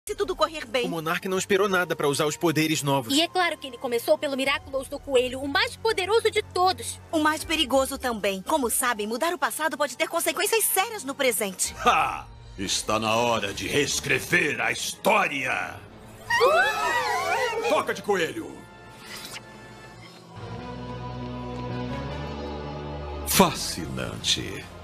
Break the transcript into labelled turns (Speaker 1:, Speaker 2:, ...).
Speaker 1: Se tudo correr
Speaker 2: O
Speaker 1: bem.
Speaker 2: monarca não esperou nada para usar os poderes novos.
Speaker 3: E é claro que ele começou pelo Miraculous do Coelho, o mais poderoso de todos.
Speaker 1: O mais perigoso também. Como sabem, mudar o passado pode ter consequências sérias no presente.
Speaker 4: Ha! Está na hora de reescrever a história. Toca de coelho. Fascinante.